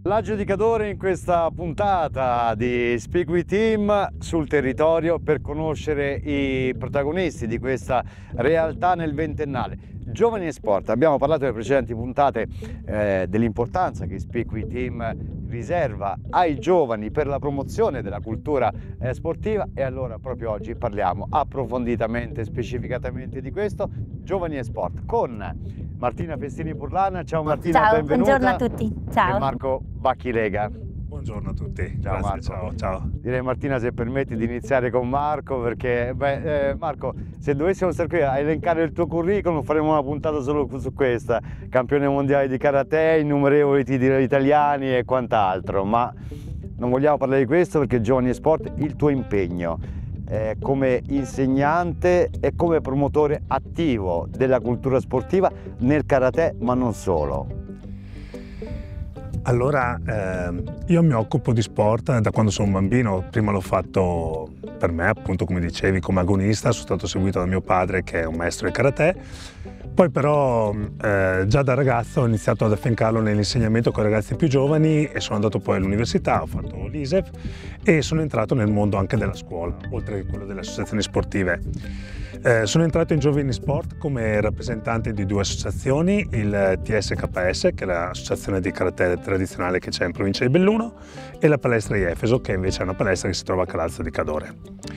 L'aggiudicatore in questa puntata di Speak with Team sul territorio per conoscere i protagonisti di questa realtà nel ventennale. Giovani e Sport, abbiamo parlato nelle precedenti puntate dell'importanza che Speak with Team riserva ai giovani per la promozione della cultura sportiva, e allora proprio oggi parliamo approfonditamente, specificatamente di questo, Giovani e Sport, con Martina Festini Purlana. Ciao Martina, ciao, benvenuta. buongiorno a tutti. Ciao. E Marco Bacchilega. Buongiorno a tutti. Ciao Grazie, Marco. ciao. Direi, Martina, se permetti di iniziare con Marco, perché Marco, se dovessimo stare qui a elencare il tuo curriculum faremo una puntata solo su questa: campione mondiale di karate, innumerevoli titoli italiani e quant'altro, ma non vogliamo parlare di questo perché Giovani e Sport, il tuo impegno come insegnante e come promotore attivo della cultura sportiva nel karate, ma non solo. Allora, io mi occupo di sport da quando sono un bambino. Prima l'ho fatto per me, appunto, come dicevi, come agonista. Sono stato seguito da mio padre, che è un maestro di karate. Poi però già da ragazzo ho iniziato ad affiancarlo nell'insegnamento con i ragazzi più giovani e sono andato poi all'università, ho fatto l'ISEF e sono entrato nel mondo anche della scuola, oltre che quello delle associazioni sportive. Sono entrato in Giovani Sport come rappresentante di due associazioni, il TSKS, che è l'associazione di karate tradizionale che c'è in provincia di Belluno, e la palestra Efeso, che invece è una palestra che si trova a Calalza di Cadore.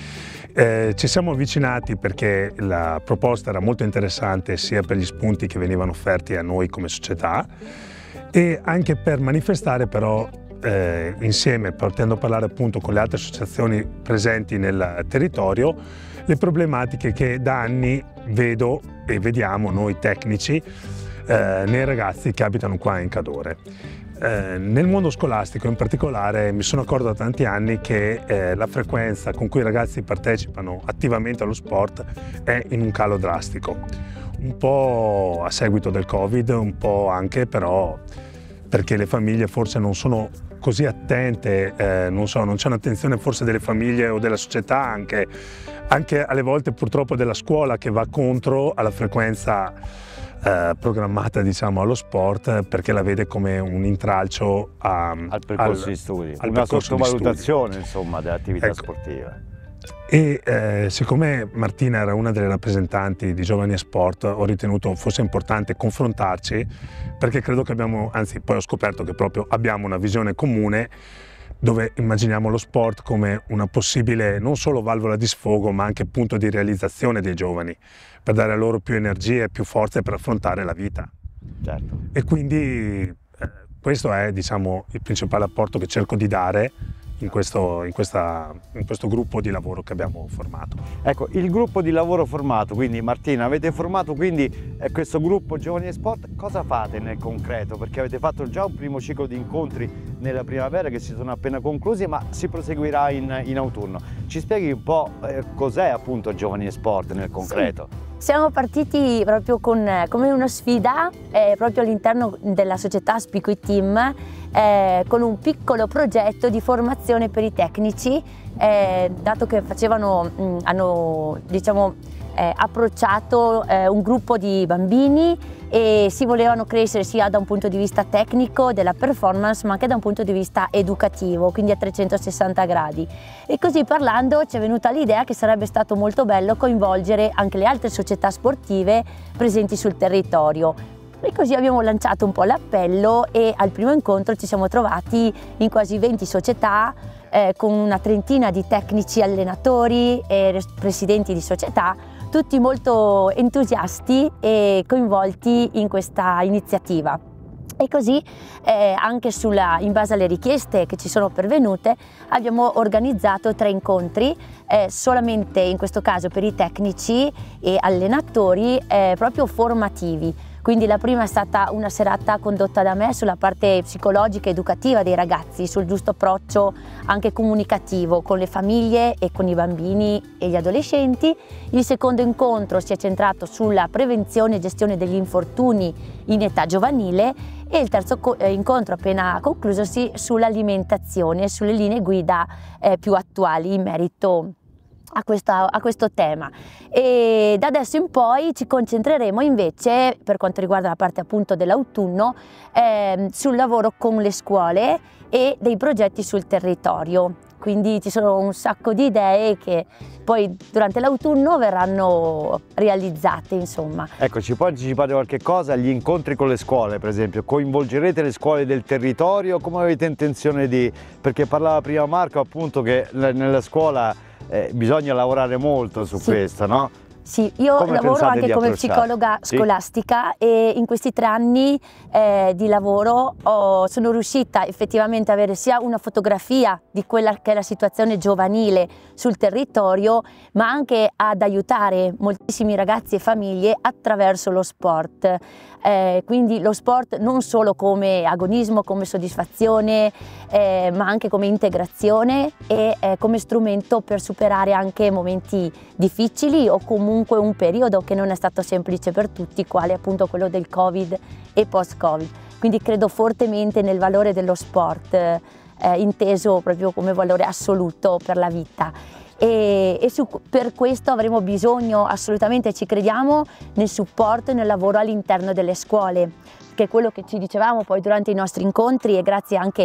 Ci siamo avvicinati perché la proposta era molto interessante sia per gli spunti che venivano offerti a noi come società e anche per manifestare però insieme, partendo a parlare appunto con le altre associazioni presenti nel territorio, le problematiche che da anni vedo e vediamo noi tecnici nei ragazzi che abitano qua in Cadore. Nel mondo scolastico in particolare mi sono accorto da tanti anni che la frequenza con cui i ragazzi partecipano attivamente allo sport è in un calo drastico, un po' a seguito del Covid, un po' anche però perché le famiglie forse non sono così attente, non c'è un'attenzione forse delle famiglie o della società, anche alle volte purtroppo della scuola, che va contro alla frequenza programmata, diciamo, allo sport, perché la vede come un intralcio al percorso di studi, una sottovalutazione insomma dell'attività sportiva. E siccome Martina era una delle rappresentanti di Giovani e Sport, ho ritenuto fosse importante confrontarci, perché credo che abbiamo, anzi poi ho scoperto che proprio abbiamo una visione comune dove immaginiamo lo sport come una possibile non solo valvola di sfogo ma anche punto di realizzazione dei giovani, per dare loro più energie, più forze per affrontare la vita. Certo. E quindi questo è, diciamo, il principale apporto che cerco di dare in questo gruppo di lavoro che abbiamo formato. Ecco, il gruppo di lavoro formato, quindi Martina, avete formato quindi questo gruppo Giovani e Sport, cosa fate nel concreto? Perché avete fatto già un primo ciclo di incontri nella primavera che si sono appena conclusi, ma si proseguirà in autunno. Ci spieghi un po' cos'è appunto Giovani e Sport nel concreto? Sì. Siamo partiti proprio come una sfida proprio all'interno della società Speak with Team, con un piccolo progetto di formazione per i tecnici, dato che hanno diciamo, approcciato un gruppo di bambini e si volevano crescere sia da un punto di vista tecnico della performance ma anche da un punto di vista educativo, quindi a 360 gradi. E così parlando ci è venuta l'idea che sarebbe stato molto bello coinvolgere anche le altre società sportive presenti sul territorio. E così abbiamo lanciato un po' l'appello e al primo incontro ci siamo trovati in quasi 20 società con una trentina di tecnici allenatori e presidenti di società, tutti molto entusiasti e coinvolti in questa iniziativa. E così anche in base alle richieste che ci sono pervenute abbiamo organizzato 3 incontri, solamente in questo caso per i tecnici e allenatori proprio formativi. Quindi la prima è stata una serata condotta da me sulla parte psicologica e educativa dei ragazzi, sul giusto approccio anche comunicativo con le famiglie e con i bambini e gli adolescenti. Il secondo incontro si è centrato sulla prevenzione e gestione degli infortuni in età giovanile e il terzo incontro appena conclusosi sull'alimentazione e sulle linee guida più attuali in merito a questo tema, e da adesso in poi ci concentreremo invece, per quanto riguarda la parte appunto dell'autunno, sul lavoro con le scuole e dei progetti sul territorio. Quindi ci sono un sacco di idee che poi durante l'autunno verranno realizzate, insomma. Ecco, ci puoi anticipare qualche cosa? Gli incontri con le scuole, per esempio, coinvolgerete le scuole del territorio? Come avete intenzione di... Perché parlava prima Marco appunto che nella scuola bisogna lavorare molto su questo, no? Sì, io lavoro anche come psicologa scolastica, e in questi 3 anni di lavoro sono riuscita effettivamente ad avere sia una fotografia di quella che è la situazione giovanile sul territorio, ma anche ad aiutare moltissimi ragazzi e famiglie attraverso lo sport. Quindi lo sport non solo come agonismo, come soddisfazione, ma anche come integrazione e come strumento per superare anche momenti difficili o comunque un periodo che non è stato semplice per tutti, quale appunto quello del Covid e post-Covid. Quindi credo fortemente nel valore dello sport, inteso proprio come valore assoluto per la vita. Per questo avremo bisogno, assolutamente ci crediamo, nel supporto e nel lavoro all'interno delle scuole, che è quello che ci dicevamo poi durante i nostri incontri, e grazie anche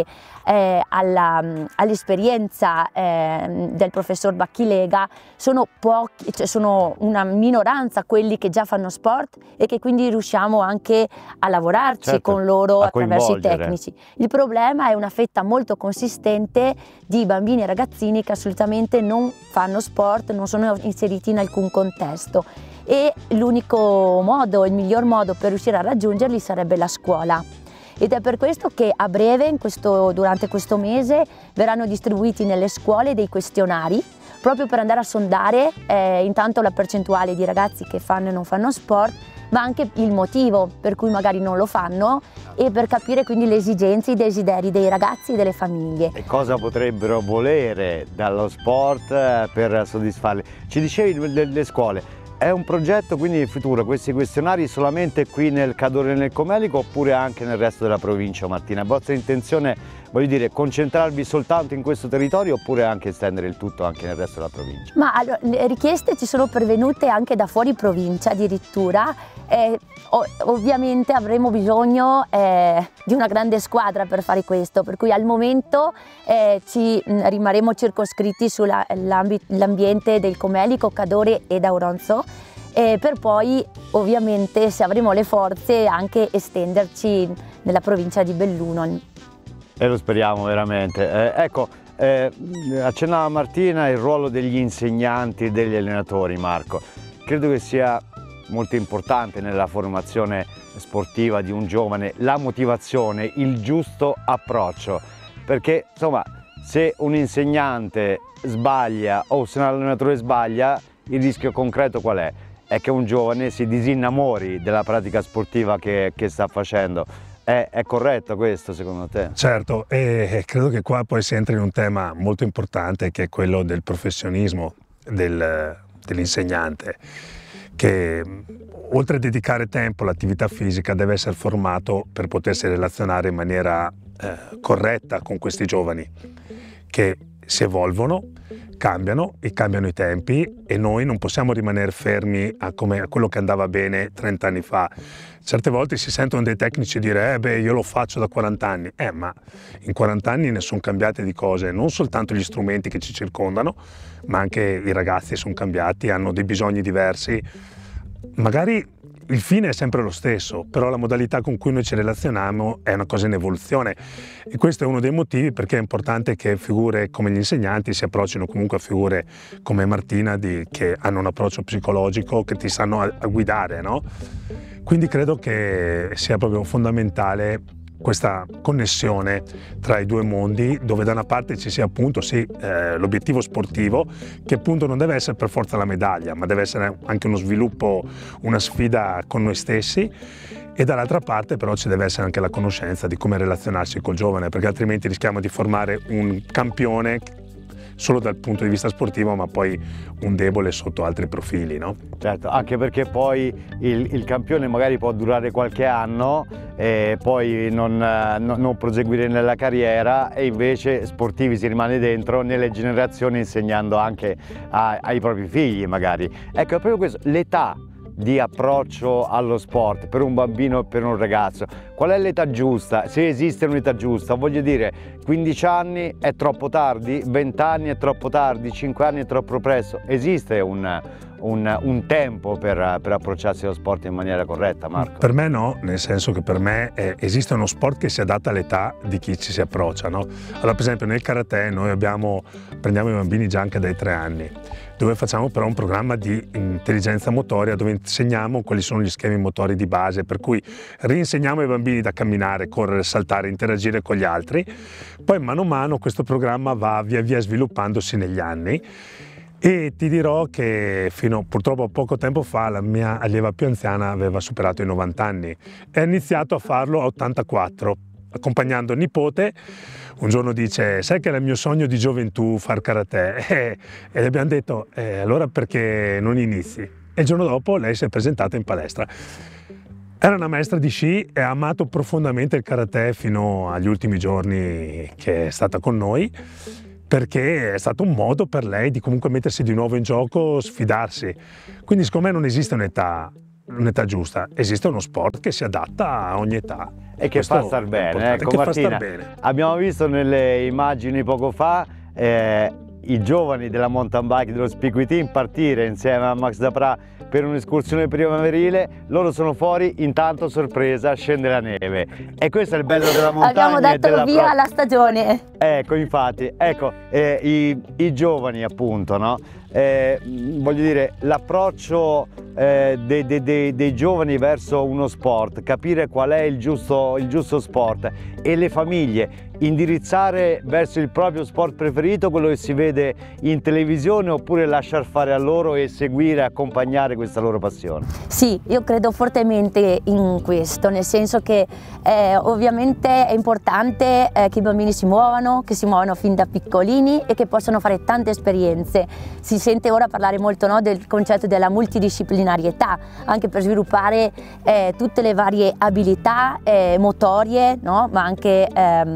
all'esperienza del professor Bacchilega, sono pochi, cioè sono una minoranza quelli che già fanno sport e che quindi riusciamo anche a lavorarci con loro attraverso i tecnici. Il problema è una fetta molto consistente di bambini e ragazzini che assolutamente non fanno sport, non sono inseriti in alcun contesto, e l'unico modo, il miglior modo per riuscire a raggiungerli sarebbe la scuola. Ed è per questo che a breve, durante questo mese, verranno distribuiti nelle scuole dei questionari, proprio per andare a sondare intanto la percentuale di ragazzi che fanno e non fanno sport, ma anche il motivo per cui magari non lo fanno, e per capire quindi le esigenze, i desideri dei ragazzi e delle famiglie. E cosa potrebbero volere dallo sport per soddisfarli? Ci dicevi delle scuole. È un progetto quindi in futuro, questi questionari solamente qui nel Cadore e nel Comelico, oppure anche nel resto della provincia, Martina? È vostra intenzione, voglio dire, concentrarvi soltanto in questo territorio, oppure anche estendere il tutto anche nel resto della provincia? Ma allora, le richieste ci sono pervenute anche da fuori provincia addirittura. Ovviamente avremo bisogno di una grande squadra per fare questo, per cui al momento ci rimarremo circoscritti sull'ambiente del Comelico, Cadore ed Auronzo, per poi ovviamente, se avremo le forze, anche estenderci nella provincia di Belluno. E lo speriamo veramente. Ecco, accennava Martina il ruolo degli insegnanti e degli allenatori, Marco. Credo che sia molto importante nella formazione sportiva di un giovane la motivazione, il giusto approccio, perché insomma se un insegnante sbaglia o se un allenatore sbaglia, il rischio concreto qual è? È che un giovane si disinnamori della pratica sportiva che sta facendo. È corretto questo secondo te? Certo, e credo che qua poi si entri in un tema molto importante, che è quello del professionismo dell'insegnante, che oltre a dedicare tempo all'attività fisica deve essere formato per potersi relazionare in maniera corretta con questi giovani che si evolvono, cambiano i tempi, e noi non possiamo rimanere fermi a quello che andava bene 30 anni fa. Certe volte si sentono dei tecnici dire beh, io lo faccio da 40 anni, ma in 40 anni ne sono cambiate di cose, non soltanto gli strumenti che ci circondano, ma anche i ragazzi sono cambiati, hanno dei bisogni diversi. Magari il fine è sempre lo stesso, però la modalità con cui noi ci relazioniamo è una cosa in evoluzione, e questo è uno dei motivi perché è importante che figure come gli insegnanti si approccino comunque a figure come Martina che hanno un approccio psicologico, che ti sanno a guidare, no? Quindi credo che sia proprio fondamentale questa connessione tra i due mondi, dove da una parte ci sia appunto l'obiettivo sportivo, che appunto non deve essere per forza la medaglia, ma deve essere anche uno sviluppo, una sfida con noi stessi, e dall'altra parte però ci deve essere anche la conoscenza di come relazionarsi col giovane, perché altrimenti rischiamo di formare un campione solo dal punto di vista sportivo, ma poi un debole sotto altri profili, no? Certo, anche perché poi il campione magari può durare qualche anno e poi non proseguire nella carriera, e invece sportivi si rimane dentro nelle generazioni, insegnando anche ai propri figli magari. Ecco, è proprio questo, l'età di approccio allo sport per un bambino e per un ragazzo. Qual è l'età giusta? Se esiste un'età giusta, voglio dire, 15 anni è troppo tardi, 20 anni è troppo tardi, 5 anni è troppo presto. Esiste un tempo per approcciarsi allo sport in maniera corretta, Marco? Per me no, nel senso che per me esiste uno sport che si adatta all'età di chi ci si approccia, no? Allora, per esempio nel karate noi prendiamo i bambini già anche dai 3 anni, dove facciamo però un programma di intelligenza motoria, dove insegniamo quali sono gli schemi motori di base, per cui rinsegniamo ai bambini da camminare, correre, saltare, interagire con gli altri. Poi mano a mano questo programma va via via sviluppandosi negli anni, e ti dirò che fino purtroppo a poco tempo fa la mia allieva più anziana aveva superato i 90 anni e ha iniziato a farlo a 84, accompagnando il nipote. Un giorno dice: sai che era il mio sogno di gioventù far karate? E le abbiamo detto: allora perché non inizi? E il giorno dopo lei si è presentata in palestra. Era una maestra di sci e ha amato profondamente il karate fino agli ultimi giorni che è stata con noi, perché è stato un modo per lei di comunque mettersi di nuovo in gioco, sfidarsi. Quindi secondo me non esiste un'età giusta, esiste uno sport che si adatta a ogni età. E che fa star bene, ecco Martina, abbiamo visto nelle immagini poco fa i giovani della mountain bike dello Spiqui Team partire insieme a Max Dapra per un'escursione primaverile. Loro sono fuori, intanto sorpresa scende la neve, e questo è il bello della montagna. Abbiamo dato via alla stagione. Ecco, infatti, ecco, i giovani appunto, no? Voglio dire, l'approccio dei giovani verso uno sport, capire qual è il giusto sport, e le famiglie indirizzare verso il proprio sport preferito, quello che si vede in televisione, oppure lasciar fare a loro e seguire, accompagnare questa loro passione. Sì, io credo fortemente in questo, nel senso che ovviamente è importante che i bambini si muovano fin da piccolini e che possano fare tante esperienze. Si sente ora parlare molto, no, del concetto della multidisciplinarietà, anche per sviluppare tutte le varie abilità motorie, no, ma anche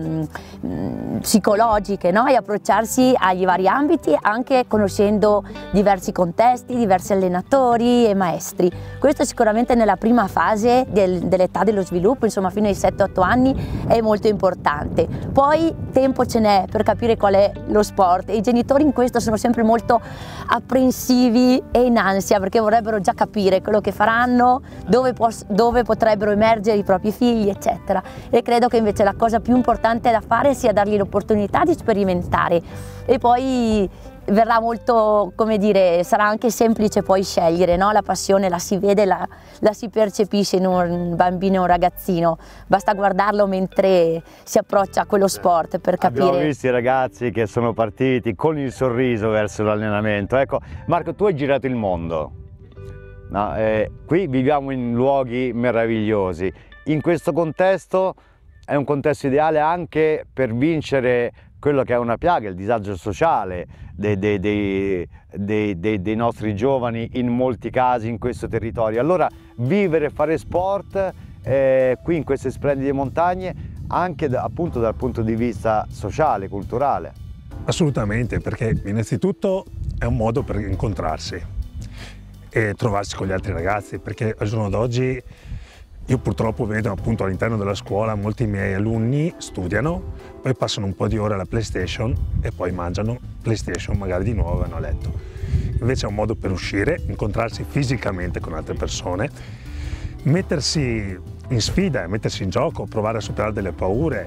psicologiche, no? E approcciarsi agli vari ambiti anche conoscendo diversi contesti, diversi allenatori e maestri. Questo sicuramente nella prima fase dell'età dello sviluppo, insomma fino ai 7-8 anni, è molto importante. Poi tempo ce n'è per capire qual è lo sport, e i genitori in questo sono sempre molto apprensivi e in ansia, perché vorrebbero già capire quello che faranno, dove potrebbero emergere i propri figli, eccetera. E credo che invece la cosa più importante da fare sia dargli l'opportunità di sperimentare, e poi verrà molto, come dire, sarà anche semplice poi scegliere, no? La passione la si vede, la si percepisce in un bambino o un ragazzino, basta guardarlo mentre si approccia a quello sport per capire. Abbiamo visto i ragazzi che sono partiti con il sorriso verso l'allenamento. Ecco, Marco, tu hai girato il mondo, no? Qui viviamo in luoghi meravigliosi, in questo contesto è un contesto ideale anche per vincere quello che è una piaga, il disagio sociale dei nostri giovani in molti casi in questo territorio. Allora vivere e fare sport qui in queste splendide montagne anche appunto dal punto di vista sociale, culturale. Assolutamente, perché innanzitutto è un modo per incontrarsi e trovarsi con gli altri ragazzi, perché al giorno d'oggi io purtroppo vedo appunto all'interno della scuola molti miei alunni studiano, poi passano un po' di ore alla PlayStation e poi mangiano PlayStation, magari di nuovo vanno a letto. Invece è un modo per uscire, incontrarsi fisicamente con altre persone, mettersi in sfida, mettersi in gioco, provare a superare delle paure.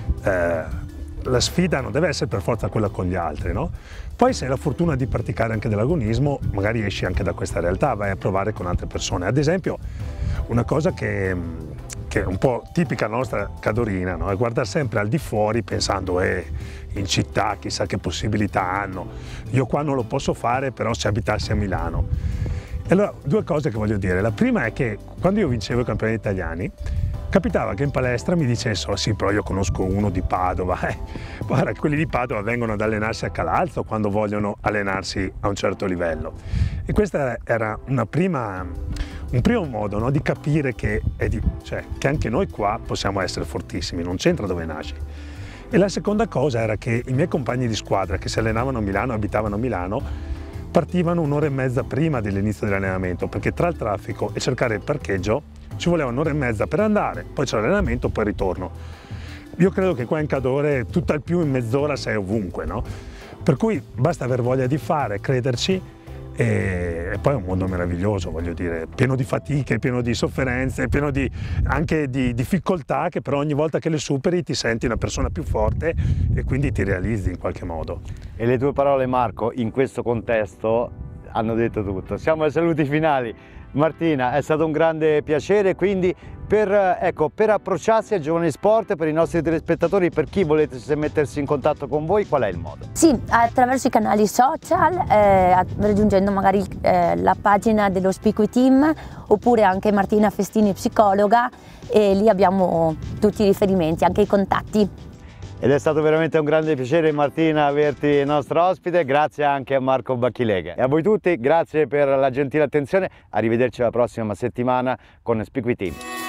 La sfida non deve essere per forza quella con gli altri, no? Poi se hai la fortuna di praticare anche dell'agonismo, magari esci anche da questa realtà, vai a provare con altre persone. Ad esempio, una cosa che è un po' tipica nostra cadorina, no? È guardare sempre al di fuori pensando in città chissà che possibilità hanno, io qua non lo posso fare, però se abitassi a Milano. E allora due cose che voglio dire: la prima è che quando io vincevo i campionati italiani capitava che in palestra mi dicessero: sì, però io conosco uno di Padova. Guarda, quelli di Padova vengono ad allenarsi a Calalzo quando vogliono allenarsi a un certo livello. E questo era un primo modo, no, di capire che anche noi qua possiamo essere fortissimi, non c'entra dove nasci. E la seconda cosa era che i miei compagni di squadra che si allenavano a Milano, abitavano a Milano, partivano un'ora e mezza prima dell'inizio dell'allenamento, perché tra il traffico e cercare il parcheggio ci voleva un'ora e mezza per andare, poi c'è l'allenamento, poi il ritorno. Io credo che qua in Cadore tutt'al più in mezz'ora sei ovunque, no? Per cui basta aver voglia di fare, crederci, e poi è un mondo meraviglioso, voglio dire, pieno di fatiche, pieno di sofferenze, pieno anche di difficoltà, che però ogni volta che le superi ti senti una persona più forte e quindi ti realizzi in qualche modo. E le tue parole, Marco, in questo contesto hanno detto tutto. Siamo ai saluti finali. Martina, è stato un grande piacere, quindi per approcciarsi a Giovani Sport, per i nostri telespettatori, per chi volete mettersi in contatto con voi, qual è il modo? Sì, attraverso i canali social, raggiungendo magari la pagina dello Speak Team, oppure anche Martina Festini psicologa, e lì abbiamo tutti i riferimenti, anche i contatti. Ed è stato veramente un grande piacere, Martina, averti nostra ospite. Grazie anche a Marco Bacchileghe. E a voi tutti, grazie per la gentile attenzione. Arrivederci la prossima settimana con Speak Team.